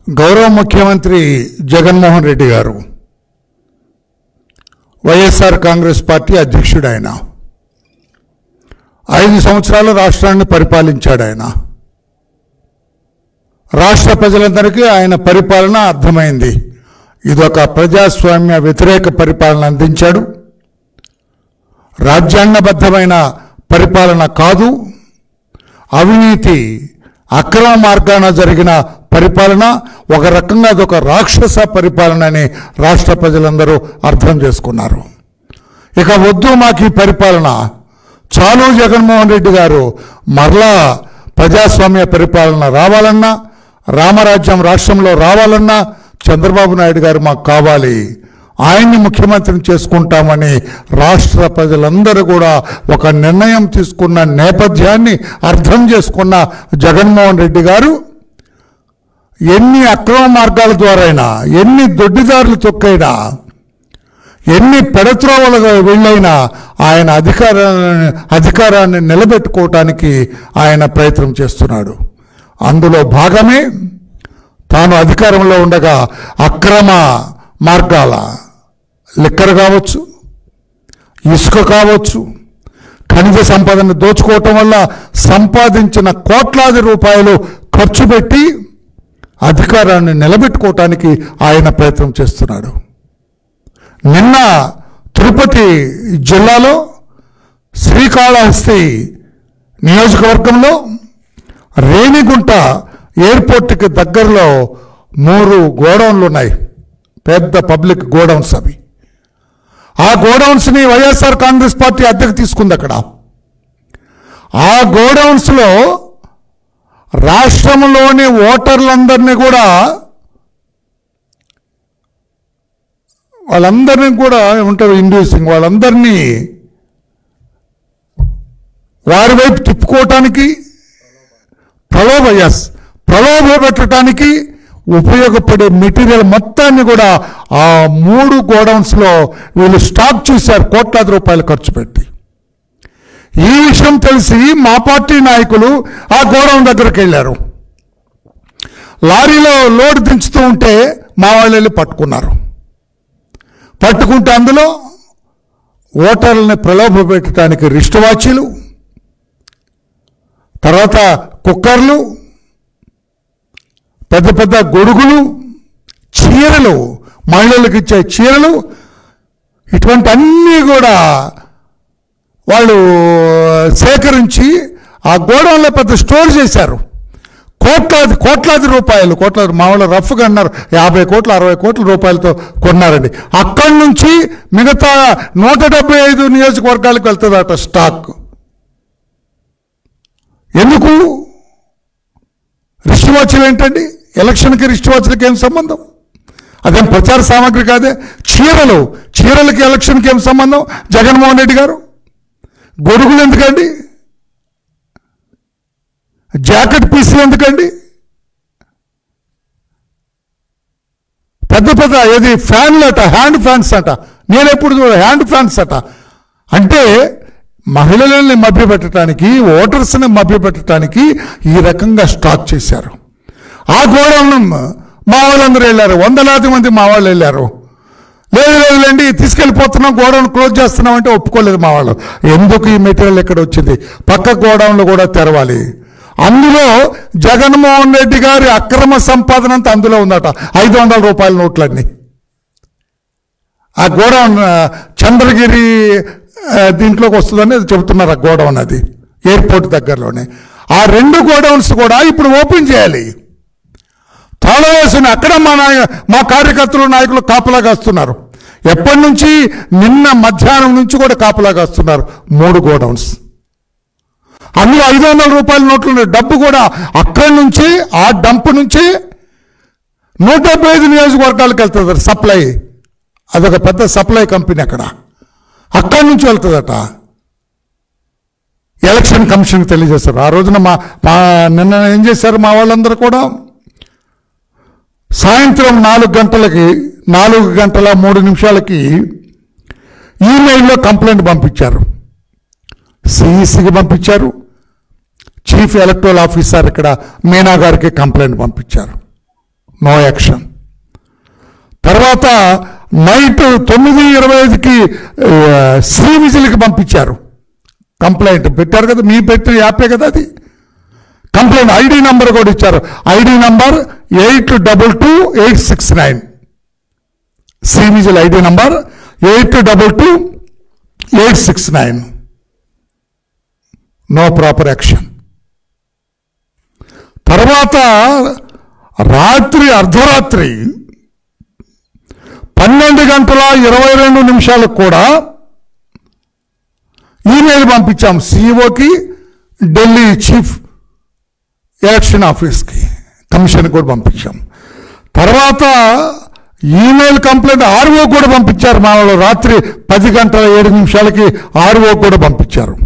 గౌరవ ముఖ్యమంత్రి జగన్మోహన్ రెడ్డి గారు వైఎస్ఆర్ కాంగ్రెస్ పార్టీ అధ్యక్షుడు. ఆయన 5 సంవత్సరాలు రాష్ట్రాన్ని పరిపాలించాడు. ఆయన రాష్ట్ర ప్రజలందరికీ ఆయన పరిపాలన అర్థమైంది. ఇదొక ప్రజాస్వామ్య వ్యతిరేక పరిపాలన అందించాడు. రాజ్యాంగబద్ధమైన పరిపాలన కాదు, అవినీతి అక్రమ మార్గాన జరిగిన పరిపాలన, ఒక రకంగా అదొక రాక్షస పరిపాలన అని రాష్ట్ర ప్రజలందరూ అర్థం చేసుకున్నారు. ఇక వద్దు మాకు ఈ పరిపాలన, చాలు జగన్మోహన్ రెడ్డి గారు మరలా ప్రజాస్వామ్య పరిపాలన రావాలన్నా, రామరాజ్యం రాష్ట్రంలో రావాలన్నా చంద్రబాబు నాయుడు గారు మాకు కావాలి, ఆయన్ని ముఖ్యమంత్రిని చేసుకుంటామని రాష్ట్ర ప్రజలందరూ కూడా ఒక నిర్ణయం తీసుకున్న నేపథ్యాన్ని అర్థం చేసుకున్న జగన్మోహన్ రెడ్డి గారు ఎన్ని అక్రమ మార్గాల ద్వారైనా, ఎన్ని దొడ్డిదారులు తొక్కైనా, ఎన్ని పెడత్రోవలుగా వెళ్ళైనా ఆయన అధికారాన్ని నిలబెట్టుకోవటానికి ఆయన ప్రయత్నం చేస్తున్నాడు. అందులో భాగమే తాను అధికారంలో ఉండగా అక్రమ మార్గాల లిక్కర్ కావచ్చు, ఇసుక కావచ్చు, ఖనిజ సంపదను దోచుకోవటం వల్ల సంపాదించిన కోట్లాది రూపాయలు ఖర్చు పెట్టి అధికారాన్ని నిలబెట్టుకోవటానికి ఆయన ప్రయత్నం చేస్తున్నాడు. నిన్న తిరుపతి జిల్లాలో శ్రీకాళహస్తి నియోజకవర్గంలో రేణిగుంట ఎయిర్పోర్ట్కి దగ్గరలో 3 గోడౌన్లు ఉన్నాయి, పెద్ద పబ్లిక్ గోడౌన్స్. అవి ఆ గోడౌన్స్ని వైఎస్ఆర్ కాంగ్రెస్ పార్టీ అద్దెకు తీసుకుంది. అక్కడ ఆ గోడౌన్స్లో రాష్ట్రంలోని ఓటర్లందరినీ కూడా ఉంటారు ఇండ్యూసింగ్, వాళ్ళందరినీ వారి వైపు తిప్పుకోవటానికి, ప్రలోభ పెట్టడానికి ఉపయోగపడే మెటీరియల్ మొత్తాన్ని కూడా ఆ 3 గోడౌన్స్లో వీళ్ళు స్టాక్ చేశారు కోట్లాది రూపాయలు ఖర్చు పెట్టి. ఈ విషయం తెలిసి మా పార్టీ నాయకులు ఆ గోడౌన్ దగ్గరికి వెళ్ళారు. లారీలో లోడ్ దించుతూ ఉంటే మా వాళ్ళు వెళ్ళి పట్టుకుంటే అందులో ఓటర్లని ప్రలోభ పెట్టడానికి రిస్ట్ వాచీలు, తర్వాత కుక్కర్లు, పెద్ద పెద్ద గొడుగులు, చీరలు, మహిళలకు ఇచ్చే చీరలు, ఇటువంటి అన్నీ కూడా వాళ్ళు సేకరించి ఆ గోడౌన్లో పెద్ద స్టోర్ చేశారు. కోట్లాది రూపాయలు, మా వాళ్ళు రఫ్గా అన్నారు 50 కోట్లు 60 కోట్ల రూపాయలతో కొన్నారండి. అక్కడి నుంచి మిగతా 175 నియోజకవర్గాలకు వెళ్తుందట స్టాక్. ఎందుకు? రిస్ట్ వాచ్లు ఏంటండి? ఎలక్షన్కి రిస్ట్ వాచ్లకి ఏం సంబంధం? అదేం ప్రచార సామాగ్రి కాదే. చీరలకి ఎలక్షన్కి ఏం సంబంధం? జగన్మోహన్ రెడ్డి గారు గొడుగులు ఎందుకండి? జాకెట్ పీసులు ఎందుకండి? పెద్ద ఏది ఫ్యాన్లు అట, హ్యాండ్ ఫ్యాన్స్ అట. నేను ఎప్పుడు హ్యాండ్ ఫ్యాన్స్ అట. అంటే మహిళలని మభ్యపెట్టడానికి, ఓటర్స్ని మభ్యపెట్టడానికి ఈ రకంగా స్టాక్ చేశారు. ఆ గోడౌన్ మా వాళ్ళందరూ వెళ్ళారు, 100 మంది మా వాళ్ళు వెళ్ళారు. లేదులేండి తీసుకెళ్ళిపోతున్నాం, గోడౌన్ క్లోజ్ చేస్తున్నాం అంటే ఒప్పుకోలేదు మా వాళ్ళు. ఎందుకు ఈ మెటీరియల్ ఎక్కడ వచ్చింది? పక్క గోడౌన్లు కూడా తెరవాలి. అందులో జగన్మోహన్ రెడ్డి గారి అక్రమ సంపాదన అంతా అందులో ఉందట, 500 రూపాయల నోట్లన్నీ. ఆ గోడౌన్ చంద్రగిరి దీంట్లోకి వస్తుందని చెబుతున్నారు. ఆ గోడౌన్ అది ఎయిర్పోర్ట్ దగ్గరలోనే. ఆ 2 గోడౌన్స్ కూడా ఇప్పుడు ఓపెన్ చేయాలి. తాళం వేసిన అక్కడ మా కార్యకర్తలు, నాయకులు కాపలాగా వస్తున్నారు. ఎప్పటి నుంచి? నిన్న మధ్యాహ్నం నుంచి కూడా కాపలాగా వస్తున్నారు. 3 గోడౌన్స్, అందులో 500 రూపాయల నోట్లు. డబ్బు కూడా అక్కడి నుంచి, ఆ డంప్ నుంచి 175 నియోజకవర్గాలకు వెళ్తుంది సప్లై. అదొక పెద్ద సప్లై కంపెనీ అక్కడి నుంచి వెళ్తుందట. ఎలక్షన్ కమిషన్కి తెలియజేస్తారు. ఆ రోజున నిన్న ఏం చేశారు మా వాళ్ళందరూ కూడా? సాయంత్రం 4 గంటల 3 నిమిషాలకి ఈమెయిల్లో కంప్లైంట్ పంపించారు. సిఈసికి పంపించారు, చీఫ్ ఎలక్టరల్ ఆఫీసర్ ఇక్కడ మీనా గారికి కంప్లైంట్ పంపించారు. No action. తర్వాత నైట్ 9:25కి సి విజిల్కి పంపించారు. కంప్లైంట్ పెట్టారు కదా, మీ పెట్టిన యాపే కదా అది. కంప్లైంట్ ఐడి నంబర్ కూడా ఇచ్చారు. ID number 822869. C vigil ID number 822869. No proper action. తర్వాత రాత్రి అర్ధరాత్రి 12:22 కూడా ఈమెయిల్ పంపించాం సిఇఓకి, ఢిల్లీ చీఫ్ ఎలక్షన్ ఆఫీస్కి, కమిషన్ కూడా పంపించాం. తర్వాత ఈమెయిల్ కంప్లైంట్ ఆర్ఓ కూడా పంపించారు. మా వాళ్ళు రాత్రి 10:07 ఆర్ఓ కూడా పంపించారు.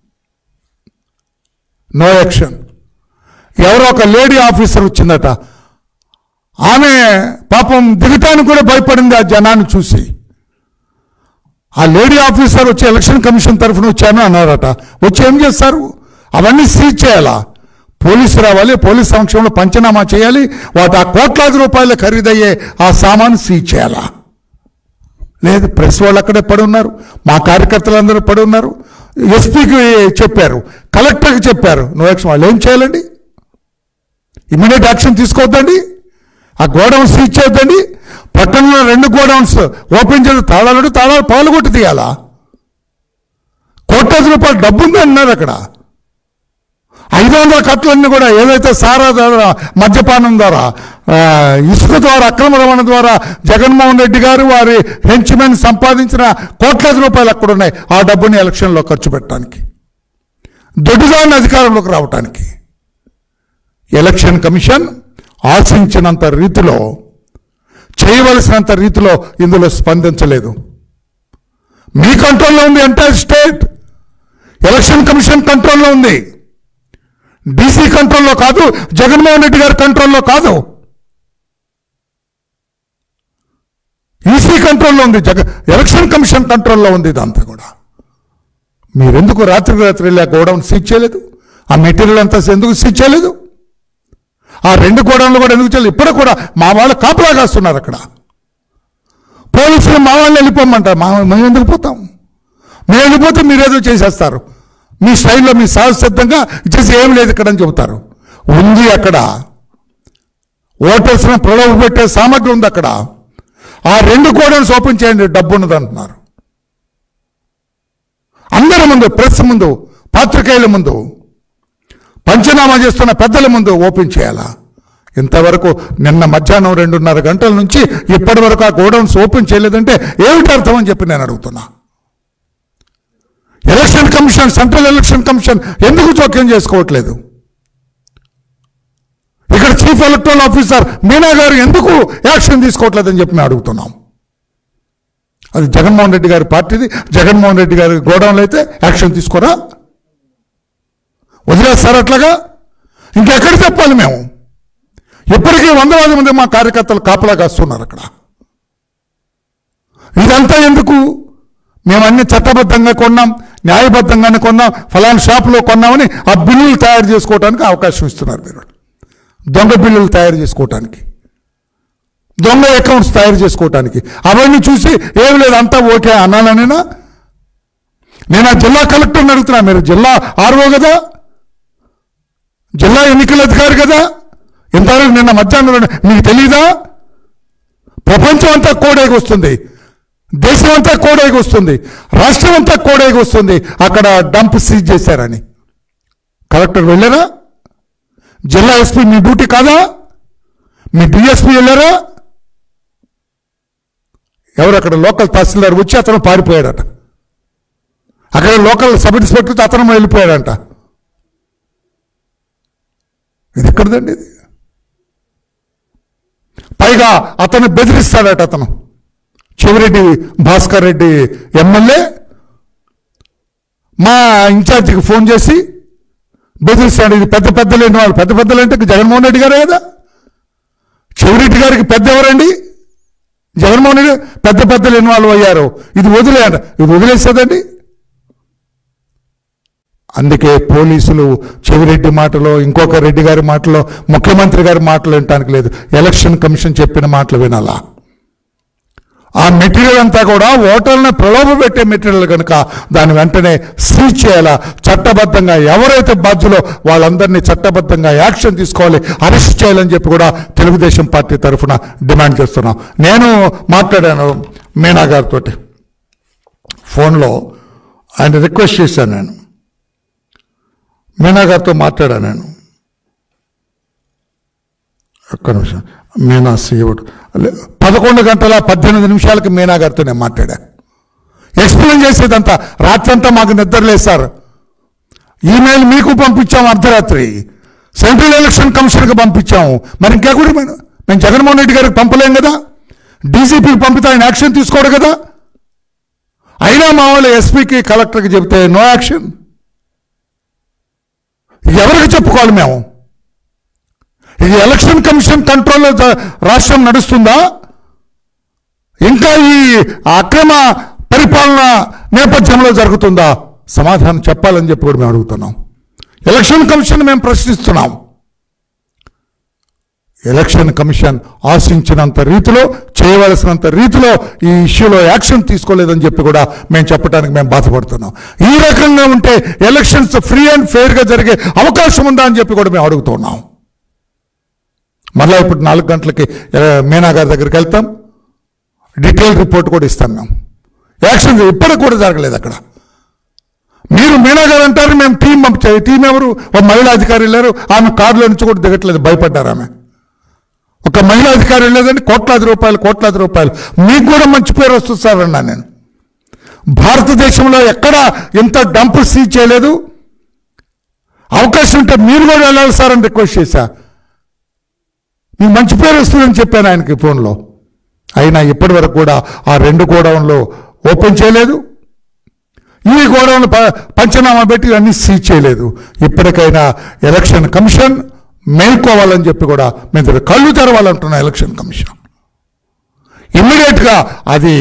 No action. ఎవరో ఒక లేడీ ఆఫీసర్ వచ్చిందట, ఆమె పాపం దిగటానికి కూడా భయపడింది ఆ జనాన్ని చూసి. ఆ లేడీ ఆఫీసర్ వచ్చి ఎలక్షన్ కమిషన్ తరఫున వచ్చాను అన్నారట. వచ్చి ఏం చేస్తారు? అవన్నీ సీజ్ చేయాలా? పోలీసు రావాలి, పోలీస్ సమక్షంలో పంచనామా చేయాలి, వాటి ఆ కోట్లాది రూపాయల ఖరీదయ్యే ఆ సామాను సీజ్ చేయాలా? లేదు, ప్రెస్ వాళ్ళు అక్కడే పడి ఉన్నారు, మా కార్యకర్తలందరూ పడి ఉన్నారు. ఎస్పీకి చెప్పారు, కలెక్టర్కి చెప్పారు. No action. వాళ్ళు ఏం చేయాలండి? ఇమ్మీడియట్ యాక్షన్ తీసుకోవద్దండి? ఆ గోడౌన్స్ సీజ్ చేయొద్దండి? పట్టణంలో 2 గోడౌన్స్ ఓపెన్ చేసి తాళాలు పాల్గొట్టి తీయాలా? కోట్లాది రూపాయలు డబ్బు ఉంది అన్నారు అక్కడ. 500 కట్టలన్నీ కూడా ఏదైతే సారా ద్వారా, మద్యపానం ద్వారా, ఇసుక ద్వారా, అక్రమ రవాణా ద్వారా జగన్మోహన్ రెడ్డి గారు వారి హెంచ్మెన్ సంపాదించిన కోట్లాది రూపాయలు అక్కడ ఉన్నాయి. ఆ డబ్బుని ఎలక్షన్లో ఖర్చు పెట్టడానికి, దొడ్డిదాన్ని అధికారంలోకి రావటానికి. ఎలక్షన్ కమిషన్ ఆశించినంత రీతిలో, చేయవలసినంత రీతిలో ఇందులో స్పందించలేదు. మీ కంట్రోల్లో ఉంది ఎంటైర్ స్టేట్. ఎలక్షన్ కమిషన్ కంట్రోల్లో ఉంది, డీసీ కంట్రోల్లో కాదు, జగన్మోహన్ రెడ్డి గారి కంట్రోల్లో కాదు, ఈసీ కంట్రోల్లో ఉంది, ఎలక్షన్ కమిషన్ కంట్రోల్లో ఉంది. ఇదంతా కూడా మీరెందుకు రాత్రి వెళ్ళి గోడౌన్ సీజ్ చేయలేదు? ఆ మెటీరియల్ అంతా ఎందుకు సీజ్ చేయలేదు? ఆ 2 గోడౌన్లు కూడా ఎందుకు చేయలేదు? ఇప్పుడు కూడా మా వాళ్ళు కాపలా కాస్తున్నారు అక్కడ. పోలీసులు మా వాళ్ళని వెళ్ళిపోమంటారు. మేము ఎందుకు పోతాం? మేము వెళ్ళిపోతే మీరేదో చేసేస్తారు, మీ స్టైల్లో మీ సహసిద్ధంగా చేసి ఏం లేదు ఇక్కడ అని చెబుతారు. ఉంది అక్కడ, ఓటర్స్ని ప్రలోభ పెట్టే సామగ్రి ఉంది అక్కడ. ఆ 2 గోడౌన్స్ ఓపెన్ చేయండి, డబ్బు ఉన్నది అంటున్నారు. అందరి ముందు, ప్రెస్ ముందు, పాత్రికేయుల ముందు, పంచనామా చేస్తున్న పెద్దల ముందు ఓపెన్ చేయాలా? ఇంతవరకు నిన్న మధ్యాహ్నం 2:30 గంటల నుంచి ఇప్పటి వరకు ఆ గోడౌన్స్ ఓపెన్ చేయలేదంటే ఏమిటి అర్థం అని చెప్పి నేను అడుగుతున్నా. Election commission, central election commission ఎందుకు జోక్యం చేసుకోవట్లేదు? ఇక్కడ చీఫ్ ఎలక్టరల్ ఆఫీసర్ మీనా గారు ఎందుకు యాక్షన్ తీసుకోవట్లేదని చెప్పి మేము అడుగుతున్నాం. అది జగన్మోహన్ రెడ్డి గారి పార్టీది, జగన్మోహన్ రెడ్డి గారి గోడౌన్లో అయితే యాక్షన్ తీసుకోరా? వదిలేస్తారు అట్లాగా? ఇంకెక్కడ చెప్పాలి మేము? ఇప్పటికీ 100,000 మంది మా కార్యకర్తలు కాపలా కాస్తున్నారు అక్కడ. ఇదంతా ఎందుకు? మేము అన్ని చట్టబద్ధంగా కొన్నాం, న్యాయబద్ధంగానే కొన్నాం, ఫలానా షాపులో కొన్నామని ఆ బిల్లులు తయారు చేసుకోవడానికి అవకాశం ఇస్తున్నారు మీరు. దొంగ బిల్లులు తయారు చేసుకోవటానికి, దొంగ అకౌంట్స్ తయారు చేసుకోవటానికి. అవన్నీ చూసి ఏం లేదు అంతా ఓకే అనాలనేనా? నేను ఆ జిల్లా కలెక్టర్ని అడుగుతున్నా, మీరు జిల్లా ఆర్ఓ కదా, జిల్లా ఎన్నికల అధికారి కదా, ఇంతవరకు నిన్న మధ్యాహ్నం మీకు తెలీదా? ప్రపంచం అంతా కోడేకి వస్తుంది, దేశం అంతా కోడేకి వస్తుంది, రాష్ట్రం అంతా కోడేకి వస్తుంది అక్కడ డంప్ సీజ్ చేశారని. కలెక్టర్ వెళ్ళారా? జిల్లా ఎస్పీ మీ డ్యూటీ కాదా? మీ డిఎస్పీ వెళ్ళారా? ఎవరు అక్కడ లోకల్ తహసీల్దార్ వచ్చి అతను పారిపోయాడట. అక్కడ లోకల్ సబ్ ఇన్స్పెక్టర్ అతను వెళ్ళిపోయాడంట. ఇది ఎక్కడదండి? ఇది పైగా అతను బెదిరిస్తాడట. అతను చెవిరెడ్డి భాస్కర్ రెడ్డి ఎమ్మెల్యే మా ఇన్ఛార్జికి ఫోన్ చేసి బెదిరిస్తాడు. ఇది పెద్ద పెద్దలు లేని వాళ్ళు, పెద్ద పెద్దలు అంటే జగన్మోహన్ రెడ్డి గారే కదా. చెవిరెడ్డి గారికి పెద్ద ఎవరండి? జగన్మోహన్ రెడ్డి. పెద్ద పెద్దలు ఇన్వాల్వ్ అయ్యారు, ఇది వదిలేయండి. ఇది వదిలేస్తుందండి? అందుకే పోలీసులు చెవిరెడ్డి మాటలో, ఇంకొక రెడ్డి గారి మాటలో, ముఖ్యమంత్రి గారి మాటలు వినటానికి లేదు. ఎలక్షన్ కమిషన్ చెప్పిన మాటలు వినాలా. ఆ మెటీరియల్ అంతా కూడా ఓటర్లను ప్రలోభపెట్టే మెటీరియల్ కనుక దాన్ని వెంటనే సీజ్ చేయాలా. చట్టబద్ధంగా ఎవరైతే బాధ్యులో వాళ్ళందరినీ చట్టబద్ధంగా యాక్షన్ తీసుకోవాలి, అరెస్ట్ చేయాలని చెప్పి కూడా తెలుగుదేశం పార్టీ తరఫున డిమాండ్ చేస్తున్నాం. నేను మాట్లాడాను మీనా గారితో ఫోన్లో, ఆయన రిక్వెస్ట్ చేశాను. నేను మీనా గారితో మాట్లాడాను. నేను ఒక్క నిమిషం, మీనా సీవుడు 11 గంటల 18 నిమిషాలకి మీనా గారితో నేను మాట్లాడా. ఎక్స్ప్లెయిన్ చేసేదంతా రాత్రంతా మాకు నిద్రలేదు సార్. ఈమెయిల్ మీకు పంపించాము అర్ధరాత్రి, సెంట్రల్ ఎలక్షన్ కమిషన్కి పంపించాము. మరి ఇంకెక్కడ మేము జగన్మోహన్ రెడ్డి గారికి పంపలేం కదా, డీజీపీకి పంపితే ఆయన యాక్షన్ తీసుకోడు కదా. అయినా మా వాళ్ళు ఎస్పీకి కలెక్టర్కి చెబితే నో యాక్షన్. ఎవరికి చెప్పుకోవాలి మేము? ఇది ఎలక్షన్ కమిషన్ కంట్రోల్లో రాష్ట్రం నడుస్తుందా, ఇంకా ఈ అక్రమ పరిపాలన నేపథ్యంలో జరుగుతుందా? సమాధానం చెప్పాలని చెప్పి కూడా మేము అడుగుతున్నాం. ఎలక్షన్ కమిషన్ మేము ప్రశ్నిస్తున్నాం. ఎలక్షన్ కమిషన్ ఆశించినంత రీతిలో, చేయవలసినంత రీతిలో ఈ ఇష్యూలో యాక్షన్ తీసుకోలేదని చెప్పి కూడా మేము చెప్పడానికి మేము బాధపడుతున్నాం. ఈ రకంగా ఉంటే ఎలక్షన్స్ ఫ్రీ అండ్ ఫెయిర్గా జరిగే అవకాశం ఉందా అని చెప్పి కూడా మేము అడుగుతున్నాం. మళ్ళీ ఇప్పుడు 4 గంటలకి మీనా గారి దగ్గరికి వెళ్తాం, డీటెయిల్ రిపోర్ట్ కూడా ఇస్తాం. మేము యాక్షన్ ఇప్పటికి కూడా జరగలేదు అక్కడ. మీరు మీనా గారు అంటారు మేము టీం పంపించారు. టీం ఎవరు? ఒక మహిళా అధికారి వెళ్ళారు, ఆమె కారులో నుంచి కూడా దిగట్లేదు, భయపడ్డారు. ఆమె ఒక మహిళా అధికారి వెళ్ళేదండి, కోట్లాది రూపాయలు. మీకు కూడా మంచి పేరు వస్తుంది సార్ అన్నా నేను. భారతదేశంలో ఎక్కడ ఇంత డంప్ సీజ్ చేయలేదు. అవకాశం ఉంటే మీరు కూడా వెళ్ళాలి సార్ అని రిక్వెస్ట్ చేశా. మీకు మంచి పేరు వస్తుందని చెప్పాను ఆయనకి ఫోన్లో. అయినా ఇప్పటి వరకు కూడా ఆ 2 గోడౌన్లు ఓపెన్ చేయలేదు, ఈ గోడౌన్లు పంచనామా పెట్టి అన్ని సీజ్ చేయలేదు. ఇప్పటికైనా ఎలక్షన్ కమిషన్ మేల్కోవాలని చెప్పి కూడా మేము కళ్ళు తెరవాలంటున్నాం. ఎలక్షన్ కమిషన్ ఇమ్మీడియట్గా అది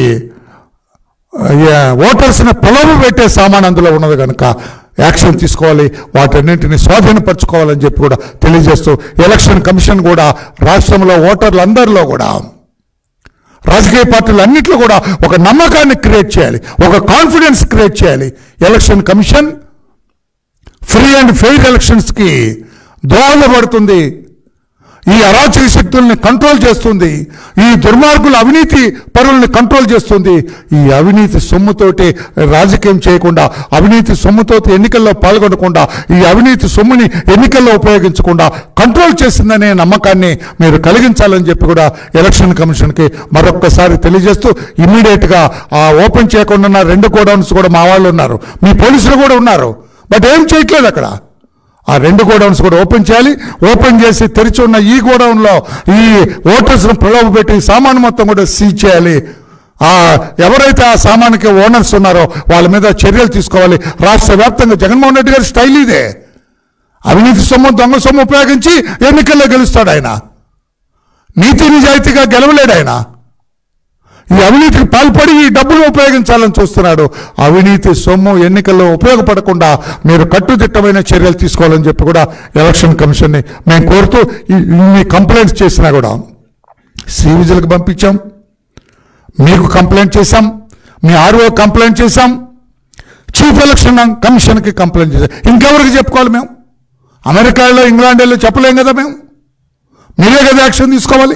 ఓటర్స్ని ప్రలోభ పెట్టే సామాన్ అందులో ఉన్నది కనుక యాక్షన్ తీసుకోవాలి, వాటన్నింటినీ స్వాధీనపరచుకోవాలని చెప్పి కూడా తెలియజేస్తూ, ఎలక్షన్ కమిషన్ కూడా రాష్ట్రంలో ఓటర్లందరిలో కూడా, రాజకీయ పార్టీలు అన్నింటిలో కూడా ఒక నమ్మకాన్ని క్రియేట్ చేయాలి, ఒక కాన్ఫిడెన్స్ క్రియేట్ చేయాలి. Election commission free and fair ఎలక్షన్స్కి దోహదపడుతుంది, ఈ అరాచక శక్తుల్ని కంట్రోల్ చేస్తుంది, ఈ దుర్మార్గుల అవినీతి పరుల్ని కంట్రోల్ చేస్తుంది. ఈ అవినీతి సొమ్ముతోటి రాజకీయం చేయకుండా, అవినీతి సొమ్ముతో ఎన్నికల్లో పాల్గొనకుండా, ఈ అవినీతి సొమ్ముని ఎన్నికల్లో ఉపయోగించకుండా కంట్రోల్ చేసిందనే నమ్మకాన్ని మీరు కలిగించాలని చెప్పి కూడా ఎలక్షన్ కమిషన్కి మరొక్కసారి తెలియజేస్తూ, ఇమ్మీడియట్గా ఆ ఓపెన్ చేయకుండా ఉన్న 2 గోడౌన్స్ కూడా మా వాళ్ళు ఉన్నారు, మీ పోలీసులు కూడా ఉన్నారు, బట్ ఏం చేయట్లేదు అక్కడ. ఆ 2 గోడౌన్స్ కూడా ఓపెన్ చేయాలి. ఓపెన్ చేసి తెరిచి ఉన్న ఈ గోడౌన్లో ఈ ఓటర్స్ను ప్రలోభ పెట్టి సామాను మొత్తం కూడా సీజ్ చేయాలి. ఎవరైతే ఆ సామాన్కి ఓనర్స్ ఉన్నారో వాళ్ళ మీద చర్యలు తీసుకోవాలి. రాష్ట్ర వ్యాప్తంగా జగన్మోహన్ రెడ్డి గారి స్టైల్ ఇదే. అవినీతి సొమ్ము, దొంగ సొమ్ము ఉపయోగించి ఎన్నికల్లో గెలుస్తాడు ఆయన. నీతి నిజాయితీగా గెలవలేడు ఆయన. ఈ అవినీతికి పాల్పడి ఈ డబ్బును ఉపయోగించాలని చూస్తున్నాడు. అవినీతి సొమ్ము ఎన్నికల్లో ఉపయోగపడకుండా మీరు కట్టుదిట్టమైన చర్యలు తీసుకోవాలని చెప్పి కూడా ఎలక్షన్ కమిషన్ని మేము కోరుతూ, ఇన్ని కంప్లైంట్స్ చేసినా కూడా సివిజిల్కి పంపించాం, మీకు కంప్లైంట్ చేశాం, మీ ఆర్ఓ కంప్లైంట్ చేశాం, చీఫ్ ఎలక్షన్ కమిషన్కి కంప్లైంట్ చేశాం. ఇంకెవరికి చెప్పుకోవాలి మేము? అమెరికాలో, ఇంగ్లాండ్లో చెప్పలేం కదా మేము. మీరే కదా యాక్షన్ తీసుకోవాలి.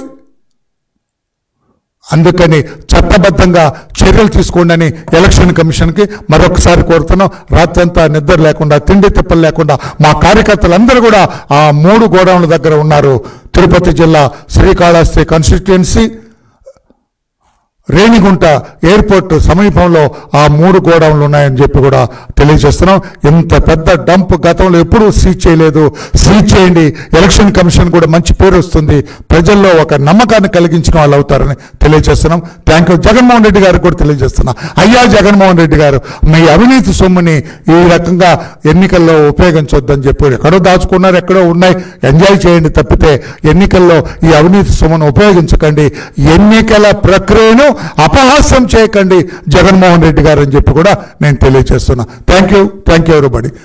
అందుకని చట్టబద్ధంగా చర్యలు తీసుకోండి అని ఎలక్షన్ కమిషన్కి మరొకసారి కోరుతున్నాం. రాత్రంతా నిద్ర లేకుండా, తిండి తిప్పలు లేకుండా మా కార్యకర్తలందరూ కూడా ఆ 3 గోడౌన్ల దగ్గర ఉన్నారు. తిరుపతి జిల్లా శ్రీకాళహస్తి కాన్స్టిట్యుయెన్సీ, రేణిగుంట ఎయిర్పోర్ట్ సమీపంలో ఆ 3 గోడౌన్లు ఉన్నాయని చెప్పి కూడా తెలియజేస్తున్నాం. ఇంత పెద్ద డంప్ గతంలో ఎప్పుడూ సీజ్ చేయలేదు. సీజ్ చేయండి. ఎలక్షన్ కమిషన్ కూడా మంచి పేరు వస్తుంది, ప్రజల్లో ఒక నమ్మకాన్ని కలిగించిన వాళ్ళు అవుతారని తెలియజేస్తున్నాం. Thank you. జగన్మోహన్ రెడ్డి గారికి కూడా తెలియజేస్తున్నా, అయ్యా జగన్మోహన్ రెడ్డి గారు, మీ అవినీతి సొమ్ముని ఈ రకంగా ఎన్నికల్లో ఉపయోగించొద్దని చెప్పి ఎక్కడో దాచుకున్నారు, ఎక్కడో ఉన్నాయి, ఎంజాయ్ చేయండి తప్పితే ఎన్నికల్లో ఈ అవినీతి సొమ్మును ఉపయోగించకండి, ఎన్నికల ప్రక్రియను అపహాస్యం చేయకండి జగన్మోహన్ రెడ్డి గారు అని చెప్పి కూడా నేను తెలియజేస్తున్నా. Thank you everybody.